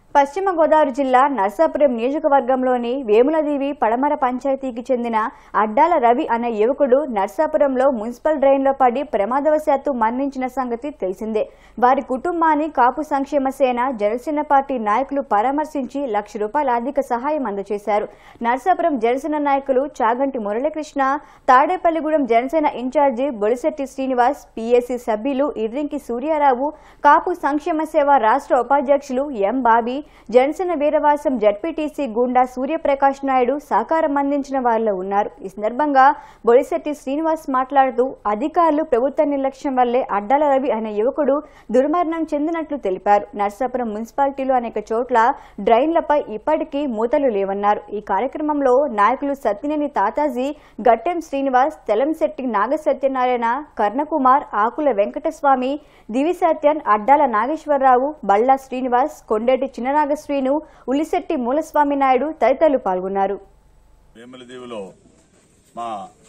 పశ్చిమ గోదావరి జిల్లా నర్సాపురం నియోజకవర్గంలోని వేములదేవి పడమర పంచాయతీకి చెందిన అడ్డాల రవి అనే యువకుడు నర్సాపురంలో మున్సిపల్ డ్రైన్లో పడి ప్రమాదవశాత్తు మరణించిన సంగతి తెలిసిందే. వారి కుటుంబాన్ని కాపు సంక్షేమ సేన జనసేన పార్టీ నాయకులు పరామర్శించి ₹1,00,000 ఆర్థిక సహాయం అందజేశారు. నర్సాపురం జనసేన నాయకులు చాగంటి మురళీకృష్ణ, తాడేపల్లిగూడెం జనసేన ఇన్ఛార్జి బొలిశెట్టి శ్రీనివాస్, పీఏసీ సభ్యులు ఇర్రింకి సూర్యారావు, కాపు సంక్షేమ సేవ రాష్ట్ర ఉపాధ్యక్షులు ఎం బాబీ, జనసేన వీరవాసం జడ్పీటీసీ గుండా సూర్యప్రకాష్ నాయుడు సహకారం అందించిన వారిలో ఉన్నారు. ఈ సందర్భంగా బొలిశెట్టి శ్రీనివాస్ మాట్లాడుతూ అధికారులు ప్రభుత్వ నిర్లక్ష్యం వల్లే అడ్డాల రవి అనే యువకుడు దుర్మరణం చెందినట్లు తెలిపారు. నర్సాపురం మున్సిపాలిటీలో అనేక చోట్ల డ్రైన్లపై ఇప్పటికీ మూతలు లేవన్నారు. ఈ కార్యక్రమంలో నాయకులు సత్యనేని తాతాజీ, గట్టెం శ్రీనివాస్, తెలంశెట్టి నాగసత్యనారాయణ, కర్ణకుమార్, ఆకుల వెంకటస్వామి, దివిసత్యన్, అడ్డాల నాగేశ్వరరావు, బళ్ళా శ్రీనివాస్, కొండేటి చిన్ననాగశ్రీను, ఉలిశెట్టి మూలస్వామి నాయుడు తదితరులు పాల్గొన్నారు. వేములదేవిలో మా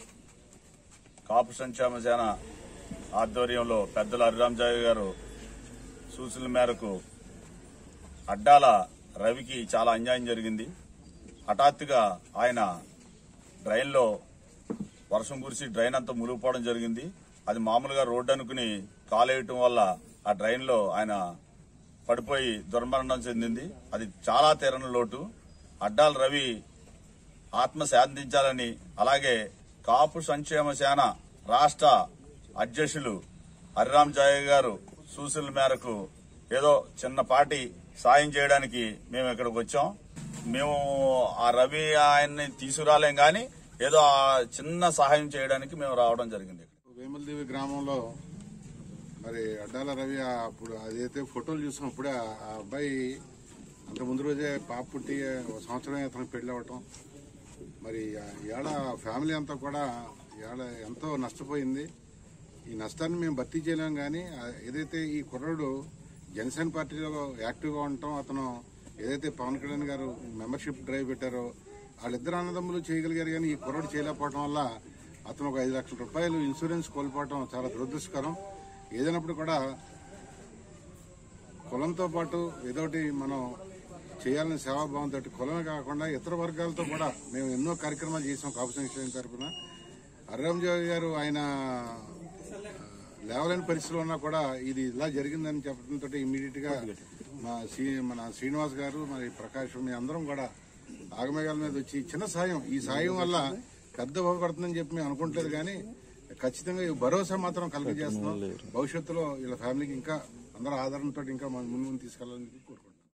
కాపు సంక్షేమ సేన ఆధ్వర్యంలో పెద్దల హరిరామజాయ గారు సూచనల మేరకు అడ్డాల రవికి చాలా అన్యాయం జరిగింది. హఠాత్తుగా ఆయన డ్రైన్లో వర్షం కురిసి డ్రైన్ అంతా మునిగిపోవడం జరిగింది. అది మామూలుగా రోడ్డు అనుకుని కాలేయటం వల్ల ఆ డ్రైన్లో ఆయన పడిపోయి దుర్మరణం చెందింది. అది చాలా తీరని లోటు. అడ్డాల రవి ఆత్మ శాంతించాలని, అలాగే కాపు సంక్షేమ సేన రాష్ట్ర అధ్యక్షులు హరిరామజాయ గారు సూచనల మేరకు ఏదో చిన్నపాటి సాయం చేయడానికి మేము ఇక్కడికి వచ్చాం. మేము ఆ రవి ఆయన్ని తీసుకురాలేం కానీ ఏదో ఆ చిన్న సహాయం చేయడానికి మేము రావడం జరిగింది. వేములదేవి గ్రామంలో మరి అడ్డాల రవి అప్పుడు అదైతే ఫోటోలు చూసినప్పుడే ఆ అబ్బాయి అంత ముందు రోజే పాప పుట్టి సంవత్సరమే అతనికి పెళ్లి అవ్వటం, మరి ఇవాళ ఫ్యామిలీ అంతా కూడా ఇవాళ ఎంతో నష్టపోయింది. ఈ నష్టాన్ని మేము భర్తీ చేయలేం కానీ ఏదైతే ఈ కుర్రాడు జనసేన పార్టీలో యాక్టివ్గా ఉండటం, అతను ఏదైతే పవన్ కళ్యాణ్ గారు మెంబర్షిప్ డ్రైవ్ పెట్టారో వాళ్ళిద్దరు అన్నదమ్ములు చేయగలిగారు. కానీ ఈ కుర్రాడు చేయలేకపోవడం వల్ల అతను ఒక ₹5,00,000 ఇన్సూరెన్స్ కోల్పోవడం చాలా దురదృష్టకరం. ఏదైనప్పుడు కూడా కులంతో పాటు ఏదోటి మనం చేయాలని సేవాభావంతో కులమే కాకుండా ఇతర వర్గాలతో కూడా మేము ఎన్నో కార్యక్రమాలు చేసాం కాపు సంక్షేమ తరఫున. హరిరామజాయ గారు ఆయన లేవలేని పరిస్థితిలో ఉన్నా కూడా ఇది ఇలా జరిగిందని చెప్పడంతో ఇమ్మీడియట్ గా మన శ్రీనివాస్ గారు, మరి ప్రకాష్, మీ అందరం కూడా ఆగమేఘాల మీద వచ్చి చిన్న సాయం, ఈ సాయం వల్ల పెద్ద ఉపయోగపడుతుందని చెప్పి మేము అనుకుంటలేదు కానీ ఖచ్చితంగా ఈ భరోసా మాత్రం కలిగజేస్తున్నాం. భవిష్యత్తులో వీళ్ళ ఫ్యామిలీకి ఇంకా అందరూ ఆదరణతో ఇంకా ముందు తీసుకెళ్లాలని